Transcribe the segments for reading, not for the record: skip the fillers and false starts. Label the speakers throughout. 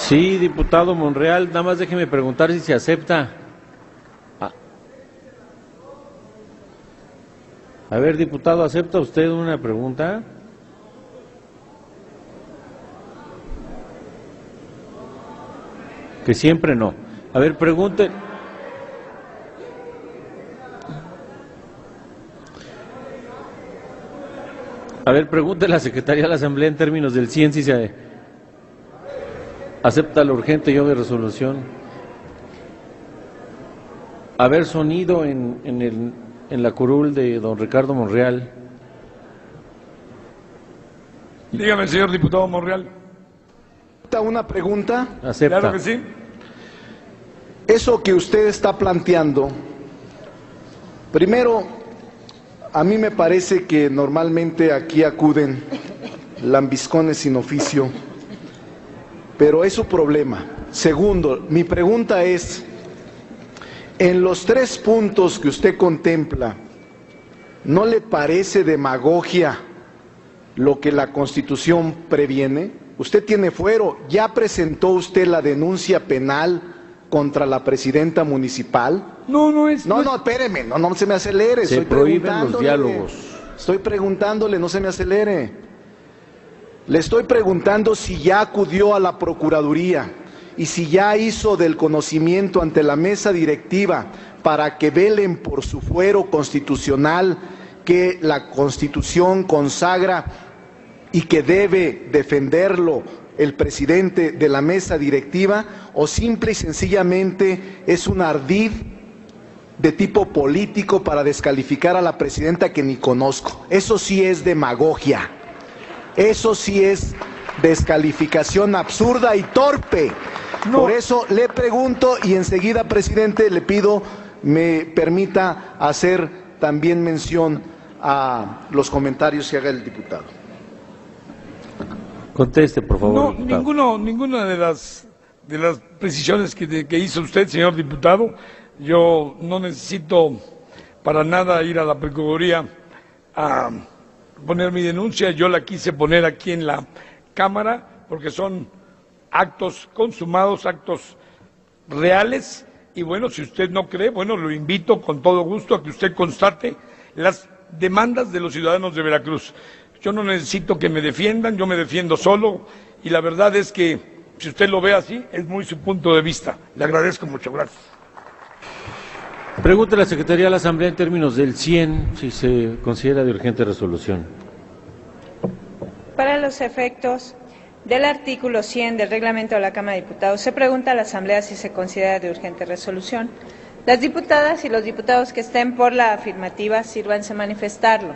Speaker 1: Sí, diputado Monreal, nada más déjeme preguntar si se acepta. A ver, diputado, ¿acepta usted una pregunta? Que siempre no. A ver, pregunte. A ver, pregunte a la Secretaría de la Asamblea en términos del 100 si se acepta la urgente y obvia resolución. A ver, sonido en la curul de don Ricardo Monreal.
Speaker 2: Dígame, señor diputado Monreal.
Speaker 3: Una pregunta.
Speaker 1: Acepta.
Speaker 2: Claro que sí.
Speaker 3: Eso que usted está planteando, primero, a mí me parece que normalmente aquí acuden lambiscones sin oficio, pero es su problema. Segundo, mi pregunta es, en los 3 puntos que usted contempla, ¿no le parece demagogia lo que la Constitución previene? Usted tiene fuero, ¿ya presentó usted la denuncia penal contra la presidenta municipal?
Speaker 2: No,
Speaker 3: Espéreme, no se me acelere.
Speaker 1: Se prohíben los diálogos.
Speaker 3: Estoy preguntándole, no se me acelere. Le estoy preguntando si ya acudió a la Procuraduría y si ya hizo del conocimiento ante la mesa directiva para que velen por su fuero constitucional que la Constitución consagra y que debe defenderlo el presidente de la mesa directiva, o simple y sencillamente es un ardid de tipo político para descalificar a la presidenta que ni conozco. Eso sí es demagogia, eso sí es descalificación absurda y torpe.
Speaker 2: No.
Speaker 3: Por eso le pregunto y enseguida, presidente, le pido me permita hacer también mención a los comentarios que haga el diputado.
Speaker 1: Conteste, por favor.
Speaker 2: No,
Speaker 1: diputado.
Speaker 2: ninguna de las precisiones que hizo usted, señor diputado. Yo no necesito para nada ir a la Procuraduría a poner mi denuncia. Yo la quise poner aquí en la Cámara porque son actos consumados, actos reales. Y bueno, si usted no cree, bueno, lo invito con todo gusto a que usted constate las demandas de los ciudadanos de Veracruz. Yo no necesito que me defiendan, yo me defiendo solo, y la verdad es que, si usted lo ve así, es muy su punto de vista. Le agradezco mucho, gracias.
Speaker 1: Pregunte a la Secretaría de la Asamblea en términos del 100 si se considera de urgente resolución.
Speaker 4: Para los efectos del artículo 100 del reglamento de la Cámara de Diputados, se pregunta a la Asamblea si se considera de urgente resolución. Las diputadas y los diputados que estén por la afirmativa, sírvanse a manifestarlo.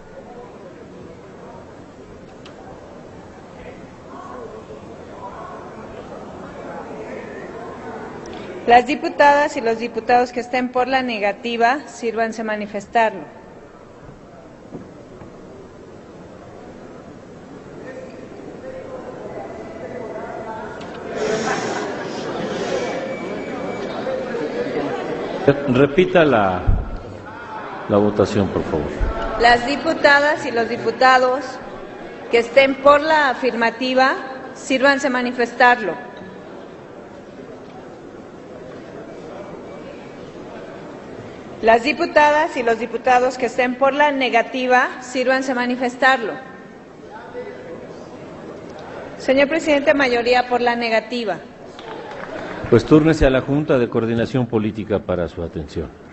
Speaker 4: Las diputadas y los diputados que estén por la negativa, sírvanse a manifestarlo.
Speaker 1: Repita la votación, por favor.
Speaker 4: Las diputadas y los diputados que estén por la afirmativa, sírvanse a manifestarlo. Las diputadas y los diputados que estén por la negativa, sírvanse a manifestarlo. Señor presidente, mayoría por la negativa.
Speaker 1: Pues túrnese a la Junta de Coordinación Política para su atención.